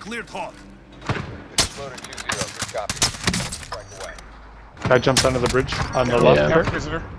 cleared hot. Exploder 2-0, good copy. Strike away. Guy jumps under the bridge on the left Yeah. here. Visitor.